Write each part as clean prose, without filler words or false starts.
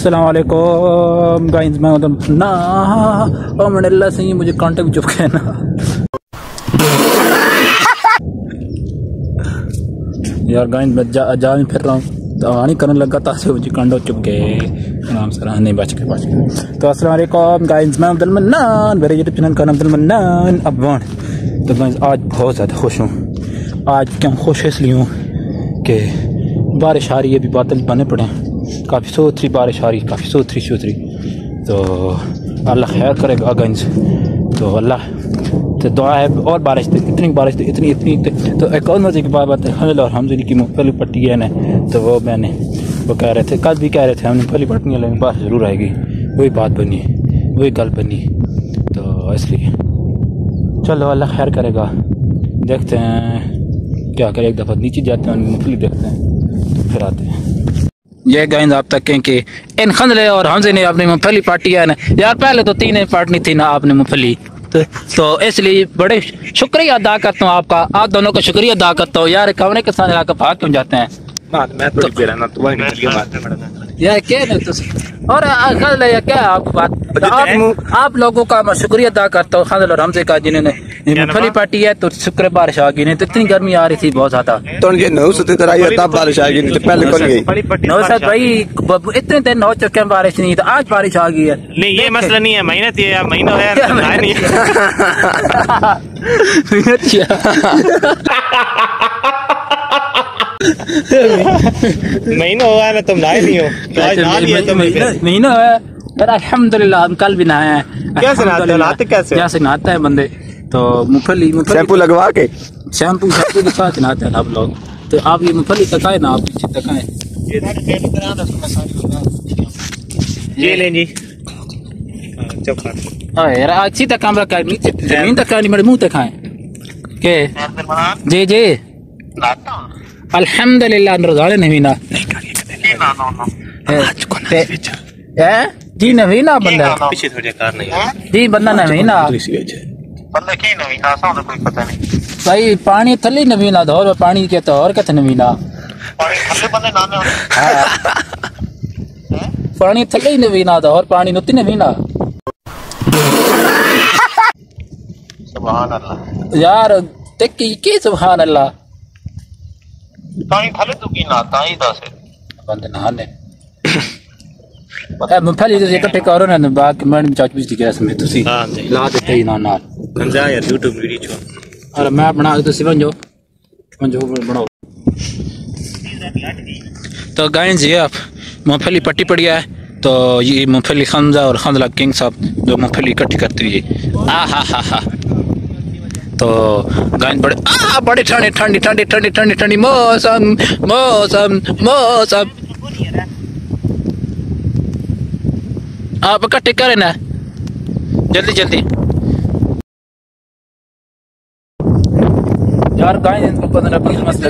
अस्सलाम वालेकुम गाइस, मैं ना मैंने अल्लाह से मुझे कांटे भी चुप गए ना यार गाइस, मैं जा भी फिर रहा हूँ तो आनी करने लगा था से मुझे कांडो चुप गए आराम से नहीं बच गए। तो अस्सलाम वालेकुम गाइस, मैं अब्दुल मन्नान, मेरे यूट्यूब चैनल का नाम अब्दुल मन्नान अफगान। तो गाइस आज बहुत ज़्यादा खुश हूँ। आज क्यों खुश इसलिए हूँ कि बारिश आ रही है, अभी बादल बने पड़े हैं, काफ़ी सोथरी बारिश आ रही है, काफ़ी सोथरी। तो अल्लाह खैर करेगा गाइस। तो अल्लाह तो दुआ है और बारिश थी, इतनी बारिश थी, इतनी तो एक और मजे की बात है, हमजा और हमजा की मूँगफली पट्टी है ना, तो वो मैंने वो कह रहे थे, कल भी कह रहे थे हमने मूँगफली पट्टी है लेकिन बारिश ज़रूर आएगी। वही बात बनी, वही गल बनी। तो इसलिए चलो अल्लाह खैर करेगा, देखते हैं क्या करें। एक दफ़ा नीचे जाते हैं, मूँगफली देखते हैं तो फिर आते हैं। ये गाइस आप तक कहें कि इन खंदले और हमजे ने अपनी मूँगफली पार्टी है ना यार, पहले तो 3 पार्टनी थी ना आपने मूँगफली, तो इसलिए बड़े शुक्रिया अदा करता हूँ आपका, आप दोनों का शुक्रिया अदा करता हूँ यार। कमरे के साथ लाकर भाग क्यों जाते हैं? मैं तो यार क्या और क्या आपकी बात, आप लोगों का मैं शुक्रिया अदा करता हूँ खादल और हमसे का, जिन्होंने मूँगफली पार्टी है तो शुक्र बारिश आ गई। नहीं तो इतनी गर्मी आ रही थी बहुत ज्यादा, तो बारिश आ गई। नौसत भाई इतने दिन हो चुके हैं बारिश नहीं, तो आज बारिश आ गई है। नहीं ये मसला नहीं है, महीना थी या महीना है नहीं महीना हुआ ना, तुम नहाए नहीं हो तो आज नहा लिया तुमने। महीना है यार, अल्हम्दुलिल्लाह हम कल भी नहाए हैं। कैसे नहाते कैसे नहाते हैं बंदे? तो मूँगफली शैम्पू लगवा के, शैम्पू के साथ नहाते हैं आप लोग। तो आप ये मूँगफली तकाए ना, आप पीछे तकाए ये लें जी। यार अच्छी तक कैमरा का नीचे जमीन तक नहीं, मेरे मुंह तक खाए के जी जी अल्हम्दुलिल्लाह रोजाने नहीं ना जी नहीं ना बंदा पीछे थोड़ी कार नहीं जी बंदा नहीं ना बंदा की नहीं ना सा कोई पता नहीं भाई। पानी थली नहीं ना धोर पानी के तो और कहते नहीं ना पानी थले नहीं ना धोर पानी नुती नहीं ना। सुभान अल्लाह यार तक्की के सुभान अल्लाह पानी थले तू की ना ताई दस बंदे नहाने मूँगफली तो इकट्ठे करो ना बाकी मैडम चाच बिजली गैस में तुसी ला देते ही ना नाल हमजा यार यूट्यूब वीडियो अरे मैं बना तो सिवंजो बनाओ। तो गाइस ये आप मूँगफली पट्टी पड़ी है, तो ये मूँगफली हमजा और खंदला किंग साहब जो मूँगफली इकट्ठी करती है हा। तो गाइस बड़े ठंडी मौसम आप इकट्ठे करें ना जल्दी यार। गाइस इनको 15-20 मसले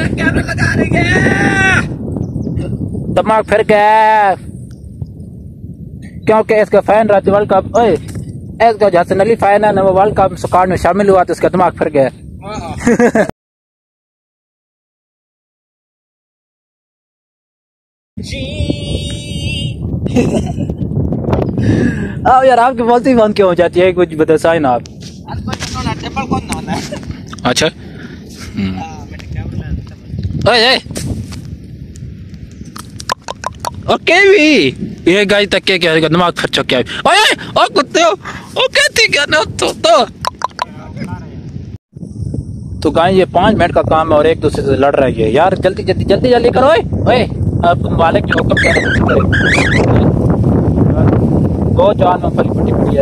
दिमाग फिर गया क्योंकि इसका फैन रात वर्ल्ड कप इसका हसन अली फैन है ना, वो वर्ल्ड कप स्क्वाड में शामिल हुआ तो इसका दिमाग फिर गया। अब यार आपकी बोलती बंद क्यों हो जाती है, कुछ बताए ना आप। अच्छा ओके भी ये गाय तक क्या दिमाग फिर चुका है। ओए कुत्ते हो ओ कहती क्या ना तो गाय ये 5 मिनट का काम है और एक दूसरे से लड़ रही है यार। जल्दी करो। ओए आप मालिक के हुक्म करे बहुत जान में फली पट्टी पड़ी है।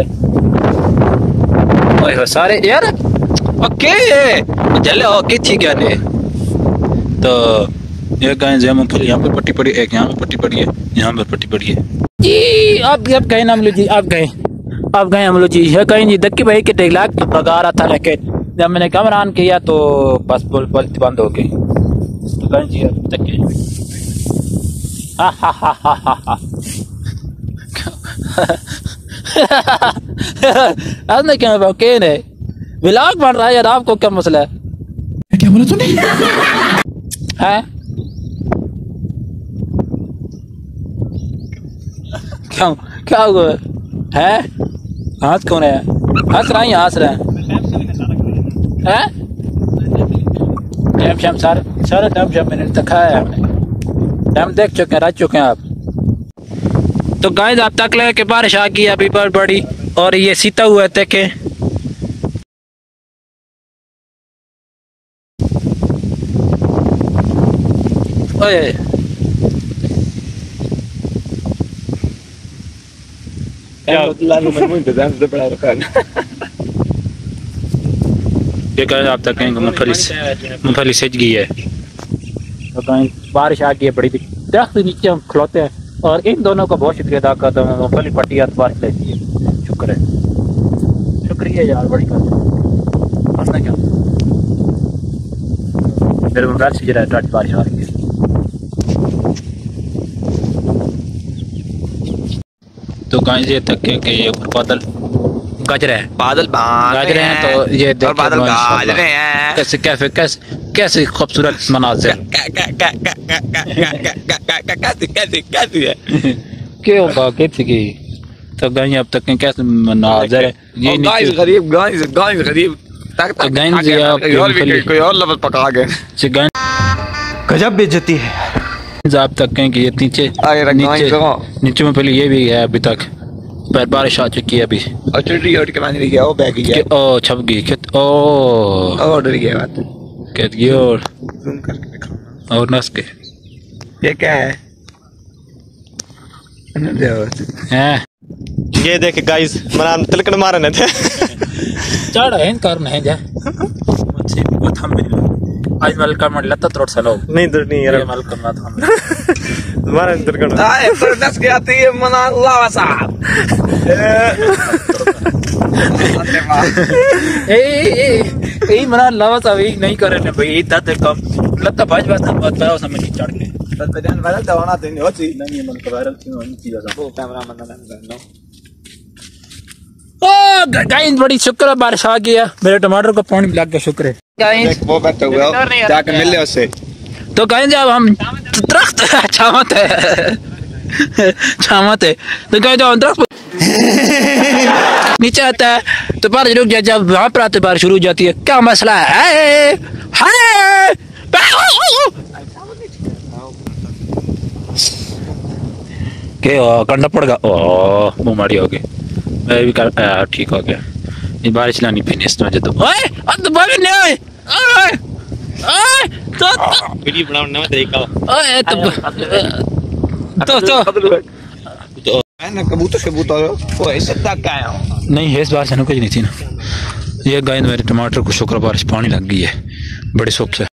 ओए सारे यार ओके चले ओके ठीक है ने। तो ये गाय जो मूँगफली यहाँ पे पट्टी पड़ी, एक यहाँ पे पट्टी पड़ी है, यहाँ पे पट्टी पड़ी है जी। अब गए ना हम लोग जी, अब गए हम लोग जी। है कहीं जी दक्की भाई के टेगलाक तो भगा रहा था, लेकिन जब मैंने कैमरा ऑन किया तो बस बोलती बंद हो गई। तो कहीं जी दक्की आज नहीं क्या ओके ने व्लॉग बन रहा है यार, आपको क्या मसला है? क्या बोला तूने? है क्यों क्या हुआ है? हंस क्यों रहे हैं? हंस रहा है या हंस रहा है? टाइम शाम सारा टाइम शाम मैंने दिखाया है, हमने टाइम देख चुके हैं, रह चुके हैं आप। तो गाइस आप तक लगे कि बारिश आ गई अभी बहुत बड़ी, और ये सीता हुआ है देखे। ओए ये गाइस आप तक कहेंगे मूंगफली सज गई है। तो गाइस बारिश आ गई है बड़ी, दरख्त नीचे हम खलोते हैं, और इन दोनों का बहुत शुक्रिया अदा करता हूँ। मूंगफली पट्टी हाथ बारिश लेती है, शुक्र है, शुक्रिया यार, बड़ी बात है क्या मेरे मोबाइल से जरा टच बारिश आ रही है। तो गाइस ये तक के ये ऊपर बादल गज रहे हैं, गज रहे हैं। तो ये बादल गज रहे हैं, कैसे कैसे कैसे कैसे खूबसूरत मनाज़िर क्या होगा कैसे की। तो गाइस अब तक कैसे मनाज़िर है ये गाइस गरीब कोई और लफ्ज़ पका गए। गजब बेइज्जती है। आप तक कहें कि ये नीचे में पहले ये भी है अभी तक, पर बारिश आ चुकी है अभी, और चुटी के पानी गया, वो बैग गया, ओ छप गई ओ डर गया बात कहत गई, और जूम करके दिखाऊंगा और नस के ये क्या है ये देख गाइस मना तिलकन मारने थे चढ़ है करना है जा मुझसे बहुत हम आज मलका मर लता तोड़ सलो नहीं यार मलका मत हम मारने तिलकन आए पर दस के आती है मना लावा साहब ए मना लावा साहब नहीं करे ने भाई इतना कम लता भाज बात बहुत बड़ा समझ चढ़ के तो ध्यान वाला दवाना देने हो चीज नहीं मन का वायरल क्यों नहीं चीज वो कैमरा मन ना ओ गाइस बड़ी शुक्र है बारिश आ गई है, मेरे टमाटर को पानी लग गया, शुक्र है गाइस। वो बैठा हुआ जाके मिल ले उससे। तो गाइस जब हम दरख्त छावत है तो गाइस जब दरख्त नीचे आता है तो बारिश रुक जाए, जब वहां पर आते बारिश शुरू हो जाती है, क्या मसला है? करना पड़ेगा। ओ मुँह मारी हो गई, मैं भी कर ठीक हो गया। ये बारिश लानी फिनिश में तो ओए तो बारिश नहीं ओए तो वीडियो बनाने में तरीका ओए तो मैंने कबूतर वो ऐसे तक क्या है नहीं है, इस बार से कुछ नहीं थी ना। ये गाय मेरे टमाटर को शुक्र बारिश पानी लग गई है बड़ी सुख से।